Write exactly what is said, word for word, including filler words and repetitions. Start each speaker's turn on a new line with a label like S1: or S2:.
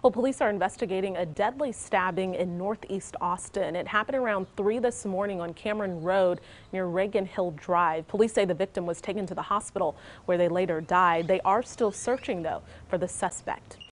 S1: Well, police are investigating a deadly stabbing in northeast Austin. It happened around three this morning on Cameron Road near Reagan Hill Drive. Police say the victim was taken to the hospital where they later died. They are still searching, though, for the suspect.